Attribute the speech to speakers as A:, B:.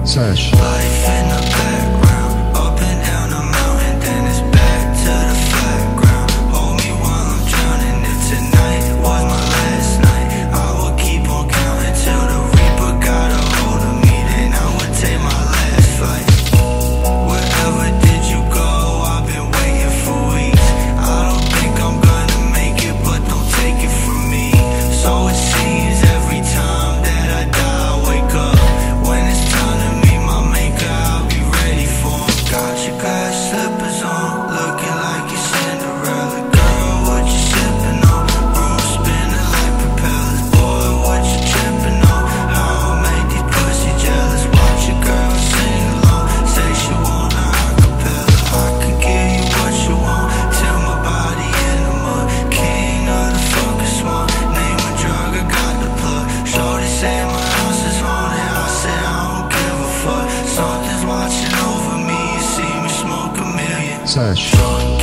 A: Sesh.
B: Life in the background, up and down the mountain, then it's back to the flat ground. Hold me while I'm drowning. If tonight was my last night, I would keep on counting till the Reaper got a hold of me. Then I would take my last flight. Wherever did you go? I've been waiting for weeks. I don't think I'm gonna make it, but don't take it from me. So it seems every time that I die, I wake up. When it's time to meet my maker, I'll be ready for him. Got your glass slippers on, looking like you're Cinderella. Girl, what you sipping on? Room spinning like propellers. Boy, what you tripping on? How I made these pussy jealous. Watch your girl sing along, say she want a acapella. I can give you what you want, till my body in the mud. King of the fucking swamp, name a drug, I got the plug. Shorty say my house is haunted, I said I don't give a fuck. Something's watching over me, you see me smoke a million.
A: Sesh.